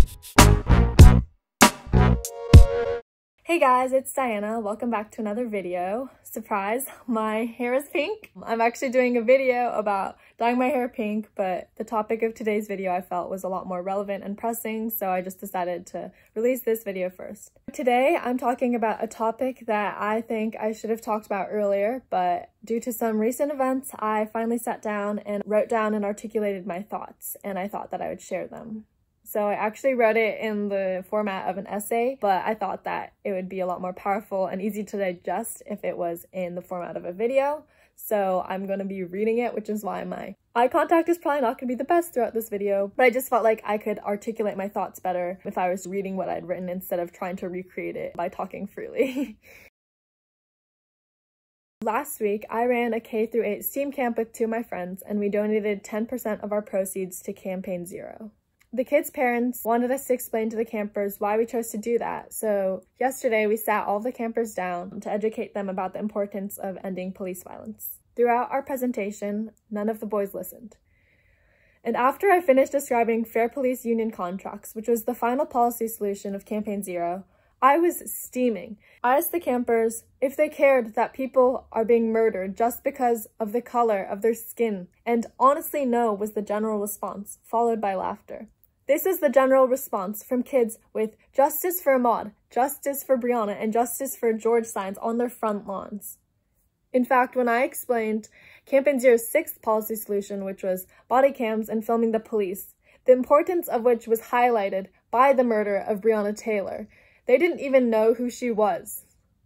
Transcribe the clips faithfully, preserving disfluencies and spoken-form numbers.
Hey guys, it's Diana. Welcome back to another video. Surprise, my hair is pink. I'm actually doing a video about dyeing my hair pink, but the topic of today's video I felt was a lot more relevant and pressing, so I just decided to release this video first. Today, I'm talking about a topic that I think I should have talked about earlier, but due to some recent events, I finally sat down and wrote down and articulated my thoughts, and I thought that I would share them. So I actually wrote it in the format of an essay, but I thought that it would be a lot more powerful and easy to digest if it was in the format of a video. So I'm going to be reading it, which is why my eye contact is probably not going to be the best throughout this video, but I just felt like I could articulate my thoughts better if I was reading what I'd written instead of trying to recreate it by talking freely. Last week, I ran a K through eight STEAM camp with two of my friends, and we donated ten percent of our proceeds to Campaign Zero. The kids' parents wanted us to explain to the campers why we chose to do that, so yesterday we sat all the campers down to educate them about the importance of ending police violence. Throughout our presentation, none of the boys listened. And after I finished describing fair police union contracts, which was the final policy solution of Campaign Zero, I was steaming. I asked the campers if they cared that people are being murdered just because of the color of their skin, and honestly no was the general response, followed by laughter. This is the general response from kids with justice for Ahmaud, justice for Breonna, and justice for George signs on their front lawns. In fact, when I explained Campaign Zero's sixth policy solution, which was body cams and filming the police, the importance of which was highlighted by the murder of Breonna Taylor, they didn't even know who she was.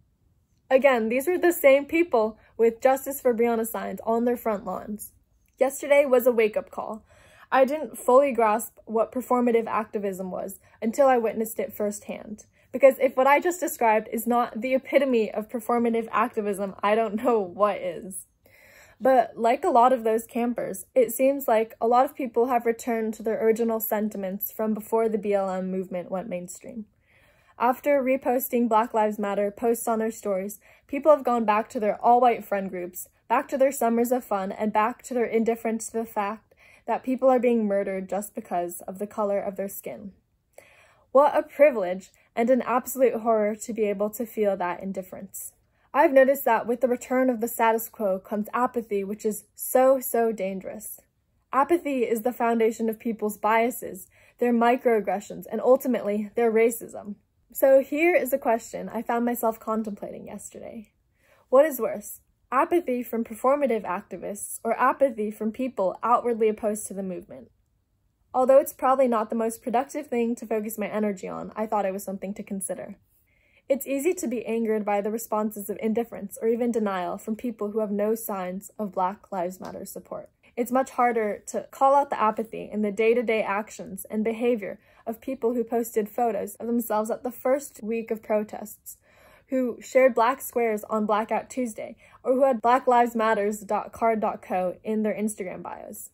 Again, these were the same people with justice for Breonna signs on their front lawns. Yesterday was a wake-up call. I didn't fully grasp what performative activism was until I witnessed it firsthand. Because if what I just described is not the epitome of performative activism, I don't know what is. But like a lot of those campers, it seems like a lot of people have returned to their original sentiments from before the B L M movement went mainstream. After reposting Black Lives Matter posts on their stories, people have gone back to their all-white friend groups, back to their summers of fun, and back to their indifference to the fact that people are being murdered just because of the color of their skin. What a privilege and an absolute horror to be able to feel that indifference. I've noticed that with the return of the status quo comes apathy, which is so, so dangerous. Apathy is the foundation of people's biases, their microaggressions, and ultimately their racism. So here is a question I found myself contemplating yesterday. What is worse? Apathy from performative activists, or apathy from people outwardly opposed to the movement? Although it's probably not the most productive thing to focus my energy on, I thought it was something to consider. It's easy to be angered by the responses of indifference or even denial from people who have no signs of Black Lives Matter support. It's much harder to call out the apathy in the day-to-day actions and behavior of people who posted photos of themselves at the first week of protests, who shared black squares on Blackout Tuesday, or who had black lives matters dot card dot co in their Instagram bios.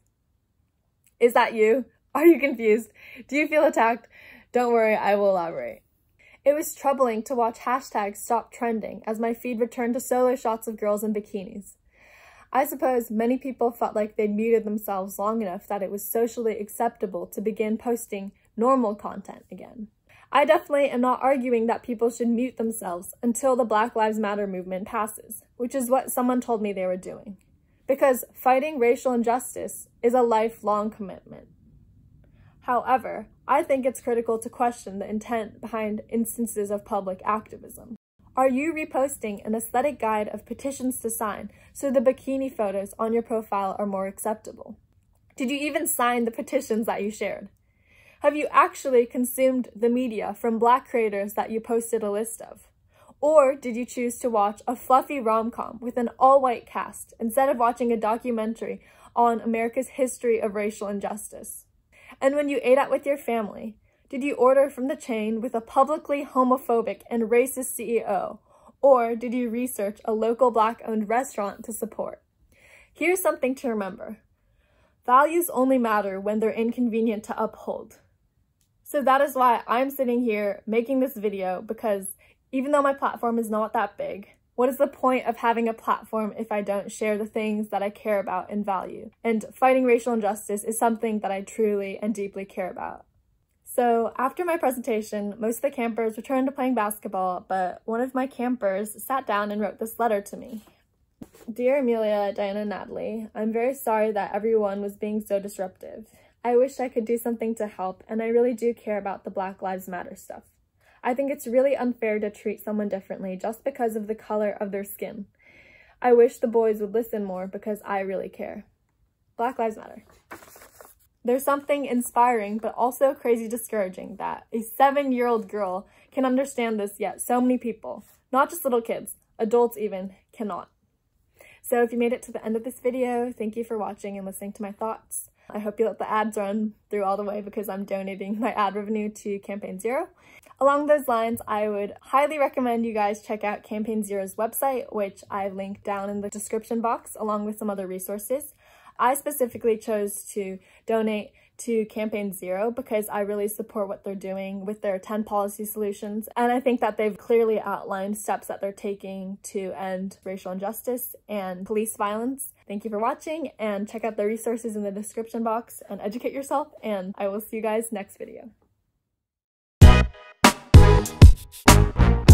Is that you? Are you confused? Do you feel attacked? Don't worry, I will elaborate. It was troubling to watch hashtags stop trending as my feed returned to solo shots of girls in bikinis. I suppose many people felt like they'd muted themselves long enough that it was socially acceptable to begin posting normal content again. I definitely am not arguing that people should mute themselves until the Black Lives Matter movement passes, which is what someone told me they were doing. Because fighting racial injustice is a lifelong commitment. However, I think it's critical to question the intent behind instances of public activism. Are you reposting an aesthetic guide of petitions to sign so the bikini photos on your profile are more acceptable? Did you even sign the petitions that you shared? Have you actually consumed the media from Black creators that you posted a list of? Or did you choose to watch a fluffy rom-com with an all-white cast instead of watching a documentary on America's history of racial injustice? And when you ate out with your family, did you order from the chain with a publicly homophobic and racist C E O? Or did you research a local Black-owned restaurant to support? Here's something to remember. Values only matter when they're inconvenient to uphold. So that is why I'm sitting here making this video, because even though my platform is not that big, what is the point of having a platform if I don't share the things that I care about and value? And fighting racial injustice is something that I truly and deeply care about. So after my presentation, most of the campers returned to playing basketball, but one of my campers sat down and wrote this letter to me. Dear Amelia, Diana, and Natalie, I'm very sorry that everyone was being so disruptive. I wish I could do something to help, and I really do care about the Black Lives Matter stuff. I think it's really unfair to treat someone differently just because of the color of their skin. I wish the boys would listen more because I really care. Black Lives Matter. There's something inspiring but also crazy discouraging that a seven-year-old girl can understand this, yet so many people, not just little kids, adults even, cannot. So if you made it to the end of this video, thank you for watching and listening to my thoughts. I hope you let the ads run through all the way because I'm donating my ad revenue to Campaign Zero. Along those lines, I would highly recommend you guys check out Campaign Zero's website, which I've linked down in the description box, along with some other resources. I specifically chose to donate to Campaign Zero because I really support what they're doing with their ten policy solutions, and I think that they've clearly outlined steps that they're taking to end racial injustice and police violence. Thank you for watching, and check out the resources in the description box and educate yourself, and I will see you guys next video.